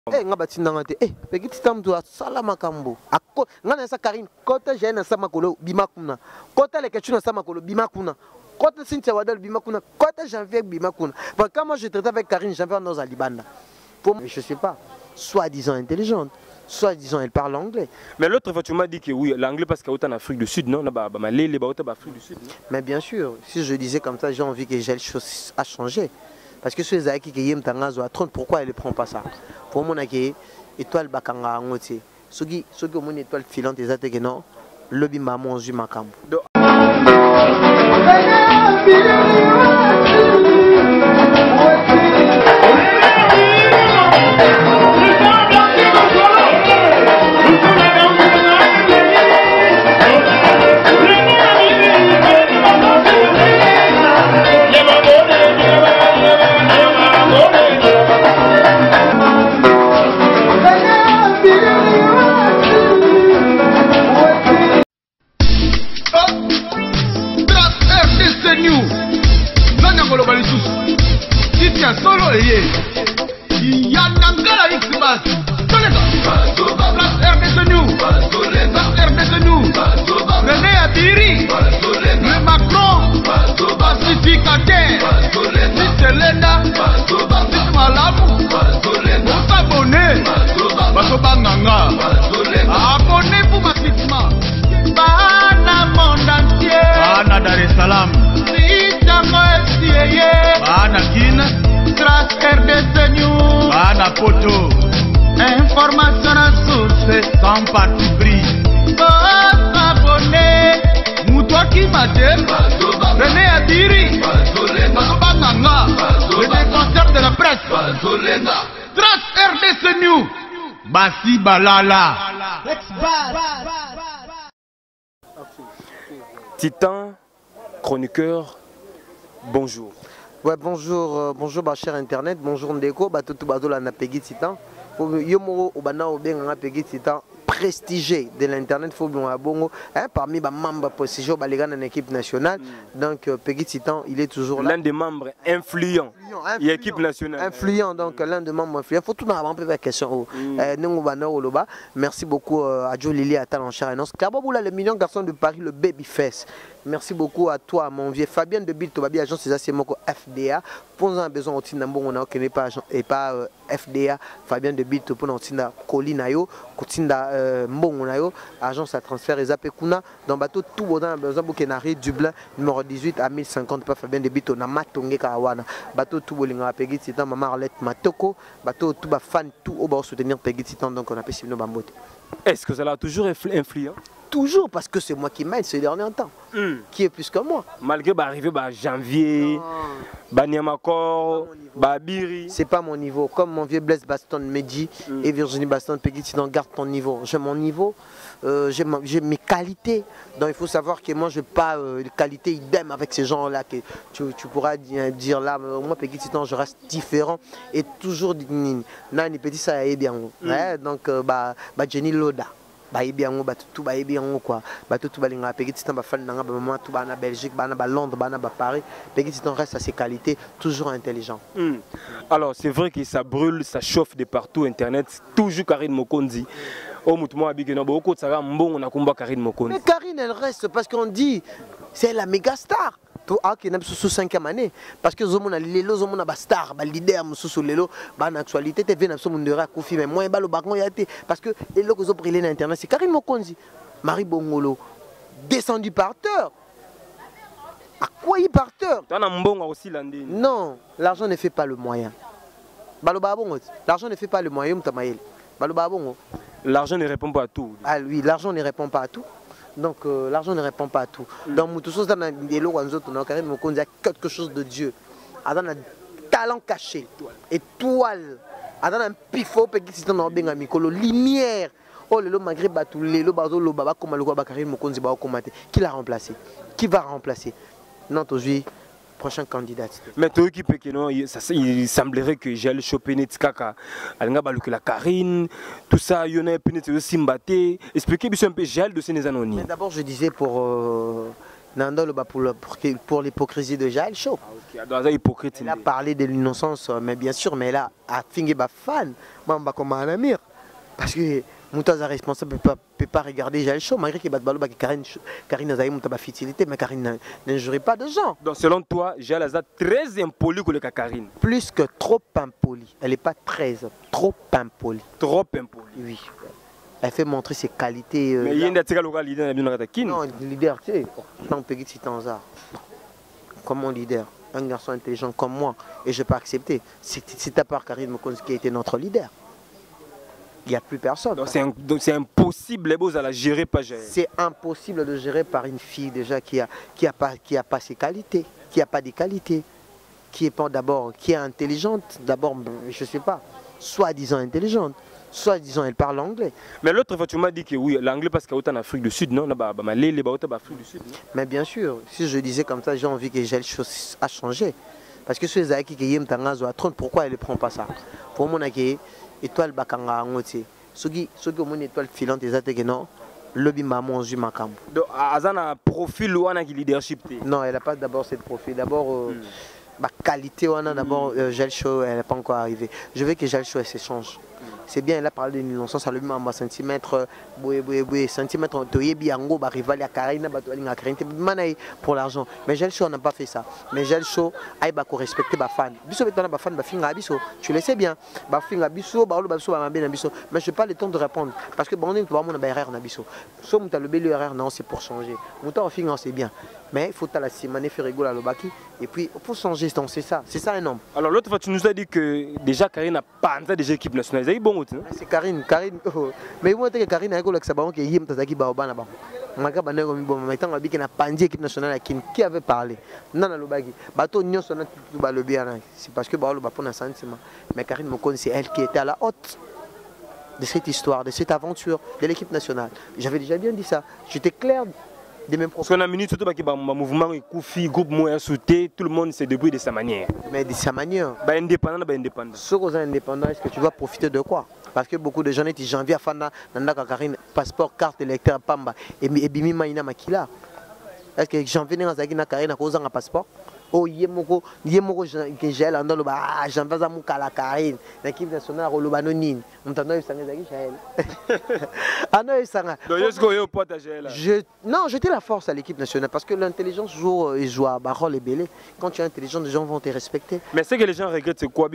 nga batinda ngate Peggy Titam to sala makambo akko ngana sa Karine kota jena sa makolo bimakuna kota le ketchuna sa makolo bimakuna kota Cynthia Wadal bimakuna kota Janvier bimakuna parce que quand moi je traite avec Karine Janvier dans Alibanda pour je sais pas soi-disant intelligente soi-disant elle parle anglais. Mais l'autre fois tu m'as dit que oui l'anglais parce qu'elle est en Afrique du Sud non malais Afrique du Sud. Mais bien sûr si je disais comme ça j'ai envie que j'ai les choses à changer. Parce que ceux qui yem tangazo à 30 pourquoi elle ne prend pas ça? Pour mon aké étoile bakanga ngote. Soki mon étoile filante des attaques non le bimba monju makambo. Solo il y a Nangala X-Bas. RDC New. RDC New. René Adiri. Le Macron. Pacificateur. Selena. Malamu. Vous abonnez. Basobanganga. Abonnez-vous massivement. Bana monde entier. Bana Dar es Salaam. Bana Guinée. Trace RDC News. Bana Poto. Information à source sans parti pris. Abonné. Moutoua qui m'attend. René Adiri. Basobanganga. Le défenseur de la presse. Trace RDC News. Bassi Balala. Titan, chroniqueur, bonjour. Ouais, bonjour, bonjour ma chère internet, bonjour Ndeko, tout bateau na Peggy Titan. Yomo obana obenga Peggy Titan prestigé de l'internet faut bien bongo parmi les membres prestigieux baléga dans l'équipe nationale. Donc Peggy Titan, il est toujours là. L'un des membres influents. Et équipe nationale. Influent donc l'un des membres influents. Faut tout avoir un peu de question. Merci beaucoup à Joe Lily Attal en chair et os. Klaboula le million garçon de Paris le Babyface. Merci beaucoup à toi, mon vieux Fabien de Bill, Tobabi, agent c'est Moko FDA. Pour un besoin au Tinambo, on a aucun pas agent et pas FDA. Fabien de Bill, pour Tinda Colinayo, Tinda Mbongonayo, agence à transfert et Zapekuna. Dans bateau, tout le monde besoin pour Kenari, Dublin, numéro 18 à 1050, pas Fabien de Bill, on a Matonge Kawana. Bateau tout Bolinga, Peggy Titan, Maman Arlette Matoko. Bateau tout fan, tout au bas soutenir Peggy Titan, donc on a Pessino Bambote. Est-ce que ça l'a toujours influent? Toujours parce que c'est moi qui mène ces derniers temps. Qui est plus que moi. Malgré arriver janvier, Baniamakor, Babiri. C'est pas mon niveau. Comme mon vieux Blaise Baston me dit et Virginie Baston, Peggy Titan, garde ton niveau. J'ai mon niveau, j'ai mes qualités. Donc il faut savoir que moi je n'ai pas les qualités idem avec ces gens-là que tu pourras dire là. Moi Peggy Titan, je reste différent et toujours Nani Petit ça est bien. Donc Jenny Loda. Bien tout bien quoi tout balinga Peggy Titan ba fan nanga ba maman tout ba na Belgique ba na ba Londres ba na ba Paris Peggy Titan reste à ses qualités toujours intelligent. Alors c'est vrai que ça brûle ça chauffe de partout internet toujours Karine Mokonzi. Oh mutumo abike no beaucoup ça va mbongo na kumba Karine Mokonzi. Mais Karine elle reste parce qu'on dit c'est la méga star. Qui est sous 5e année parce que Zomona Lelo Zomona ba star ba leader sous Lelo ba en actualité te vient absolument de Rakufi mais moi ba le bagon yate parce que et le zo briller dans internet c'est Karine Mokonzi Marie Bongolo descendu par terre. À quoi il par terre? Non, l'argent ne fait pas le moyen. L'argent ne fait pas le moyen l'argent ne répond pas à tout. Ah oui, l'argent ne répond pas à tout. Donc l'argent ne répond pas à tout. Donc tout ça dans des lots on a carrément quelque chose de Dieu. A dans un talent caché, étoile, a dans un pifo Peggy Titan na benga mikolo lumière. Oh le Maghreb batou le bazo lo baba comme le quoi Karine Mokonzi ba komate. Qui l'a remplacé? Qui va remplacer? Non aujourd'hui prochain candidat. Mais toi qui peut que non, il semblerait que j'ai le choper Netkaka, Alinga Baluka la Karine, tout ça, il y en a un peu de Simbaté. Expliquez-moi un peu j'ai le dossier des anonymes. Mais d'abord je disais pour pour l'hypocrisie de Jaël Chaud. Elle a parlé de l'innocence, mais bien sûr, mais elle a fini par fan. Comme un amir. Parce que Moutaza responsable ne peut pas regarder Jaël Chaud, malgré qu'il Karine a une facilité, mais Karine n'injurie pas de gens. Donc selon toi, Jaël est très impoli que Karine. Plus que trop impoli. Elle n'est pas très, trop impoli. Trop impoli. Oui. Elle fait montrer ses qualités. Mais il y a un leader. Non, leader, tu sais, non, Peggy Sitanza. Comme mon leader, un garçon intelligent comme moi, et je peux accepter. C'est à part Karine Mokonzi qui a été notre leader. Il n'y a plus personne. Donc c'est impossible à la gérer par Jaël. C'est impossible de gérer par une fille déjà qui a pas ses qualités, qui n'a pas des qualités, qui est intelligente, d'abord, je ne sais pas, soi-disant intelligente. Soit-disant, elle parle anglais. Mais l'autre fois, tu m'as dit que oui, l'anglais parce qu'elle est en Afrique du Sud, non? Afrique du Sud. Mais bien sûr, si je disais comme ça, j'ai envie que Jaël Chaud a changé. Parce que ceux qui ont tangazo à trône, pourquoi elle ne prend pas ça? Pour moi, étoile bakanga angote. Ceux qui ont une étoile filante, ils ont dit non. Lobby maman ju makambo. Donc, Azana profil ou un leadership? Non, elle n'a pas d'abord cette profil. D'abord, ma qualité, d'abord, Jaël Chaud, elle n'est pas encore arrivée. Je veux que Jaël Chaud s'échange. C'est bien, elle a parlé de l'innocence, elle a mis en centimètre, centimètre, rival à Karine, pour l'argent. Mais Jaël Chaud n'a pas fait ça. Mais Jaël Chaud, il faut respecter les fans. Tu le sais bien. Mais je n'ai pas le temps de répondre. Parce que bon, on a une erreur. Si on a une erreur, non, c'est pour changer. C'est bien. Mais il faut la semaine faire rigoler le baki. Et puis, il faut changer, c'est ça. C'est ça un homme. Alors l'autre fois, tu nous as dit que déjà Karine n'a pas déjà équipe nationale. C'est Karine. Mais moi, je Karine a école avec Sabaron qui est Tazaki Baobana. Équipe nationale qui avait parlé. Non, non, c'est parce que un sentiment. Mais Karine Mokonzi, c'est elle qui était à la haute de cette histoire, de cette aventure de l'équipe nationale. J'avais déjà bien dit ça. J'étais clair. Parce qu'on a minute surtout parce que le mouvement Koufi, groupe moins sauté, tout le monde s'est débrouillé de sa manière. Mais de sa manière. Indépendant. Ceux qui sont indépendants, est-ce que tu vas profiter de quoi? Parce que beaucoup de gens disent janvier à Fana, Nandaka Karine, passeport, carte électeur, Pamba, et Bimi Maïna Makila. Est-ce que janvier n'a pas Karine à cause d'un passeport? Oh, yemoko que j'ai là dans le bas, j'en vais à Moukala Karine, l'équipe nationale au Lobanonine. On t'en a eu ça, ah non, ça. Non, j'étais la force à l'équipe nationale parce que l'intelligence joue à Barol et Belé. Quand tu es intelligent, les gens vont te respecter. Mais ce que les gens regrettent, c'est quoi?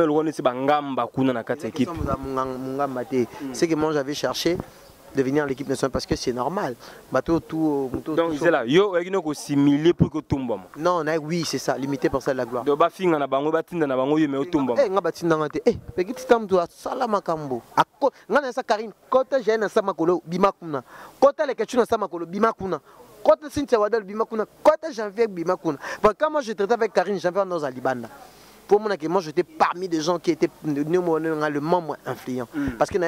C'est que moi j'avais cherché de venir à l'équipe nationale parce que c'est normal. Donc c'est là, yo est similé pour que tout le monde. Non, oui, c'est ça, limité pour ça la gloire. Donc bafinga na bango batinda na bango mais tout le monde. Nga batinda ngate. Petit tam to salama kambo. Ngana sa Karine, kota jena sama kolo bimakuna. Kota le ketuna sama kolo bimakuna. Kota Cynthia Wadal bimakuna. Kota Janvier bimakuna. Parce que quand moi je traitais avec Karine, j'avais dans Alibanda. Pour moi, j'étais parmi des gens qui étaient le membre influent. Parce que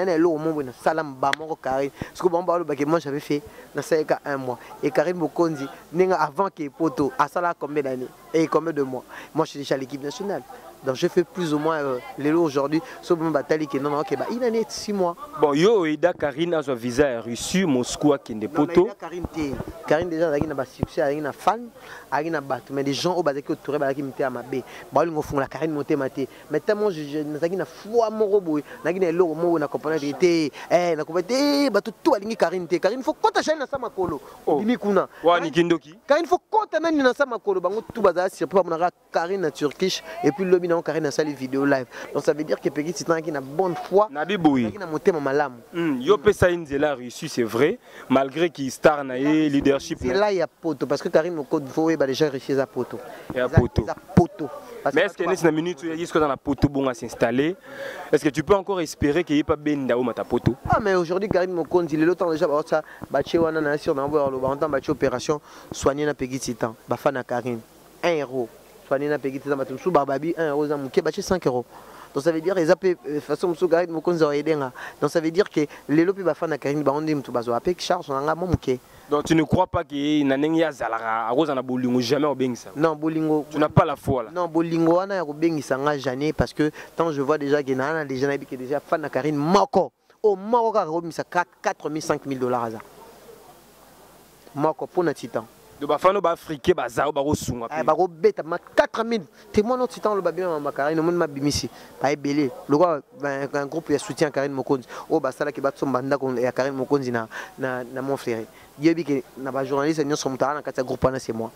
moi j'avais fait un mois. Et Karine Mokonzi, avant qu'il y ait Poto, à ça là combien d'années et combien de mois? Moi je suis déjà à l'équipe nationale. Donc je fais plus ou moins les lots aujourd'hui. Sauf mon bataille qui est non, ok, il en est 6 mois. Bon, yo, Ida Karine a son visa reçu, Moscou a qui est Poto. Karine déjà a un succès, a un fan, a un battu. Mais des gens au bas de Touré, qui me à ma baie. Bon, ils font la Karine monter maté. Mais tellement je n'ai pas foi mon robot, n'a pas l'eau, mon accompagné d'été, n'a pas tout à l'ingé Karine. Karine, faut qu'on t'achète dans sa makolo. Bimikuna. Karine, faut qu'on t'amène dans sa makolo. Bango tout bazar, c'est pour mon Karine turkish et puis le bina Karine a sali vidéo live. Donc ça veut dire que Peggy c'est un qui a bonne foi. Qui a monté ma malam. Yo pesa Inzela reçu c'est vrai malgré qu'il star na leadership. C'est là il y a poto parce que Karine mon code faut déjà réussir à poto. Et à poto. Mais est-ce qu'il y a une minute où il y a dans la poto bon à s'installer? Est-ce que tu peux encore espérer qu'il n'y ait pas Benda ou Mata poto? Ah mais aujourd'hui Karine mon compte il est longtemps déjà ça baché wana na sur na voir le bantam baché opération soigner na Peggy Titan ba fa na Karine 1 euro. Soigner na Peggy Titan batum sous barbabi 1 euro za muké baché 5 euros. Donc ça veut dire les appels façon sous Karine mon compte za aider nga. Donc ça veut dire que les lopi ba fa na Karine ba on dit mutu bazo apek charge on nga muké. Donc tu ne crois pas qu'il y a Zalara, à Rosana Bolingo, jamais au Bengisa? Non, Bolingo. Tu n'as pas la foi là? Non, Bolingo, on a au Bengisa jamais parce que tant je vois déjà qu'il y a des gens qui sont déjà fans de Karine Moko. Au Maroc, il y a 4 000, 5 000 $. Moko pour notre titan. de bafano ba africain bazao ba rosunga ba ro beta ma 4000 témoin notre temps le ba bien ma Karine mon ma bimisi ba ebelé le quoi un groupe de soutien Karine Mokonzi o ba sala ki ba tsomba ndako ya Karine Mokonzi na mon frère yebi ke na ba journaliste nyo somutana na kata groupe na c'est moi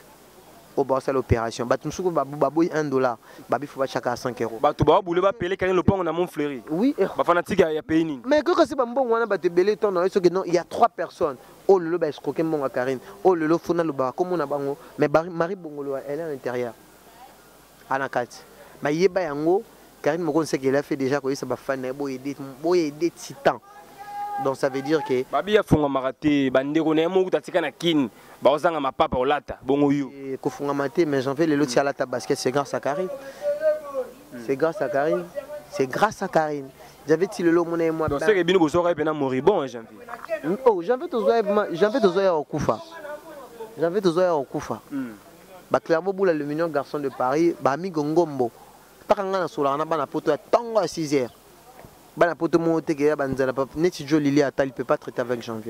au bas de l'opération. Bah tu me souviens baboui $1. Babi faut pas chaque à 5 €. Bah tu vas bouler ba peler quand le pont on a mon fleury. Oui. Bah fanatique ya pays ni. Mais que c'est bon on a ba te belé ton non il y a 3 personnes. Oh le ba escroquer mon à Karine. Oh le fona le ba comme on a bango mais Marie Bongolo elle est à l'intérieur. À la carte. Bah yeba yango Karine Mokonzi sait qu'elle a fait déjà que ça ba fan aider titan. Donc ça veut dire que babi ya fonga maraté bandeko na mo utatika na kin ba ozanga mapapa olata bongo yo ko fonga maté mais j'en fais les lotis à la basket c'est grâce à Karine. C'est grâce à Karine. C'est grâce à Karine. J'avais dit le lot mon et moi. Donc c'est que bino bosora pena moribond janvier. Oh, j'avais tozoya au Koufa. J'avais tozoya au Koufa. Ba Clairement Boula le mignon garçon de Paris, ba mi gongombo. Pas quand na solana ba na poto à tango à 6h. Bah, la pote monte qui est banzala pas net Joe Lili Atal il peut pas traiter avec janvier.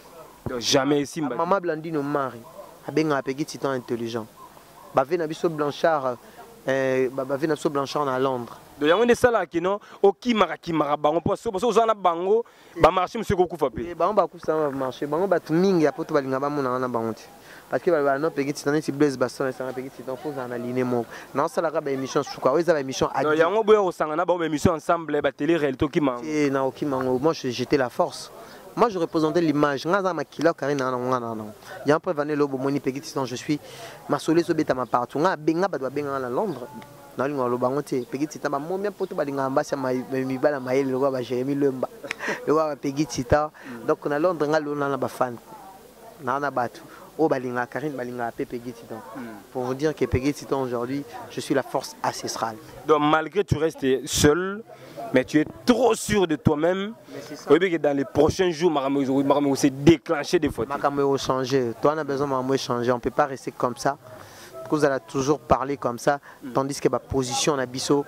Jamais ici. Maman Blandine mari a bien un petit titan intelligent. Bah vient Abisso Blanchard bah vient Abisso Blanchard à Londres. Donc il y a des salles qui non au qui mara bango parce que aux gens bango bah marché monsieur Kokou Fapé. Bah on va couper ça marché bango bah tout mingi a pote balinga ba mona na bango. Parce que bah non petit titan si Blaise Basson c'est un petit titan faut en aligner mon. Non ça la ba émission souka oui ça va émission a. Il y a un boyo sangana ba émission ensemble ba télé réalité qui mango. Et na qui mango moi j'étais la force. Moi je représentais l'image. Ngaza makila Karine non. Il y a un peu vané lobo moni petit titan je suis ma solé so beta ma partout nga benga ba doit benga na Londres. Na linga lo bango te petit titan ba mo bien poto ba linga ambassa mi bala maïl le roi ba Jérémy Lemba. Le roi petit titan donc na Londres nga lo na ba fan. Na batu. Oh balinga Karine balinga Pépé Titan. Pour vous dire que Pépé Titan aujourd'hui, je suis la force ancestrale. Donc malgré que tu restes seul, mais tu es trop sûr de toi-même. Oui, que dans les prochains jours, Maramou s'est déclenché des fautes. Maramou changer. Toi on a besoin de Maramou changer. On peut pas rester comme ça. Vous allez toujours parler comme ça, tandis que ma position en abisso,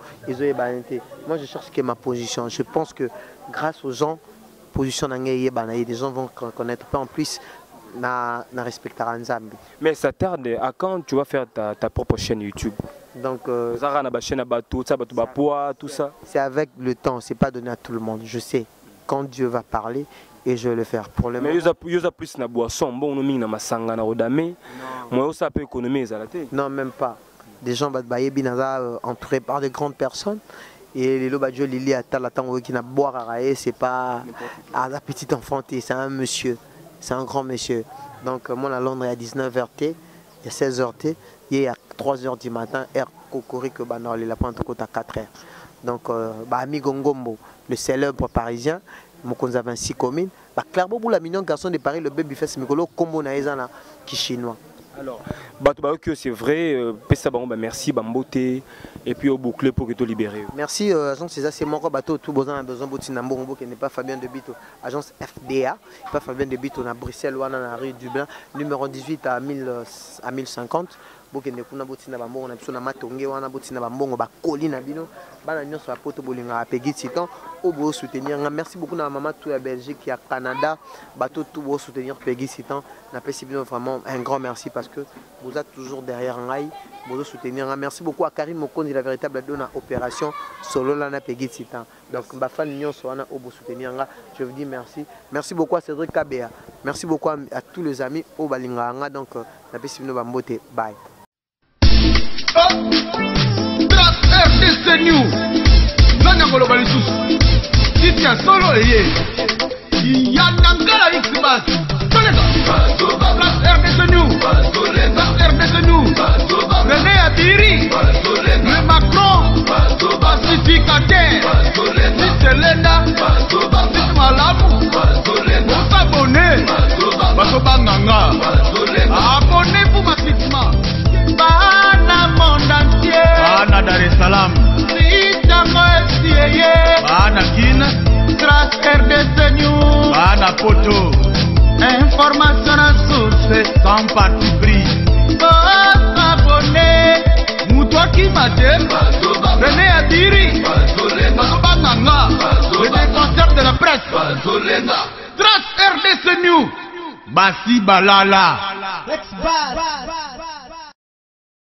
moi je cherche que ma position. Je pense que grâce aux gens, position des gens vont connaître. En plus. Mais ça tarde à quand tu vas faire ta propre chaîne YouTube? Donc c'est avec le temps, c'est pas donné à tout le monde. Je sais quand Dieu va parler et je vais le faire pour le moment. Mais il y a plus de boisson, bon on a masanga na rodame. Moi ça peut économiser la tête. Non même pas. Des gens entourés par de grandes personnes. Et les lobadjo Lili Atal qui n'a boire à railler, c'est pas un petit enfant, c'est un monsieur. C'est un grand monsieur. Donc moi à Londres il y a 19h T, il y a 16h T, il y a 3h du matin, air Cocorique Banor, il a pas à 4h. Donc Ami Gongombo, le célèbre parisien, Mokonzi 26 communes, Clairement pour la mignon garçon de Paris, le baby fest Mikolo Kombo Naezana qui chinois. Alors, c'est vrai, merci Bamboté et puis au bouclé pour que tu libéré. Merci agence César, c'est mon bateau tout besoin besoin de Nambo qui n'est pas Fabien de Bito, agence FDA, pas Fabien de Bito à Bruxelles ou à la rue Dublin, numéro 18 à 1050. Boke ne kuna botina bambongo na biso na matonge wana botina bambongo ba colline bino bana nyonso apoto bolinga Péggy Titan o bo soutenir. Merci beaucoup na maman tout à Belgique et à Canada bateau tout bo soutenir Péggy Titan na pesi bino vraiment un grand merci parce que vous êtes toujours derrière ngai bo soutenir. Merci beaucoup à Karine Mokonzi la véritable donna opération solo là na Péggy Titan. Donc ba fan nyonso wana o bo soutenir nga je vous dis merci. Merci beaucoup à Cédric Kabea. Merci beaucoup à tous les amis au balinga nga donc na pesi bino bambote bye. RDC News Nanya Ngoloba lisusu Titia solo eye Yanangala X-Bas Tolega RDC News RDC News René Adiri Le Macron Pacificateur Selena Malamu Abonnez Basobanganga Abonnez-vous massivement Bana monde entier Bana Dar es Salaam Bana Guinée Grâce RDC News Bana Poto Information à source sans parti pris Abonnez Moutoua qui m'attend René Adiri Basobanganga Le défenseur de la presse Grâce RDC News Bassi Balala Bas.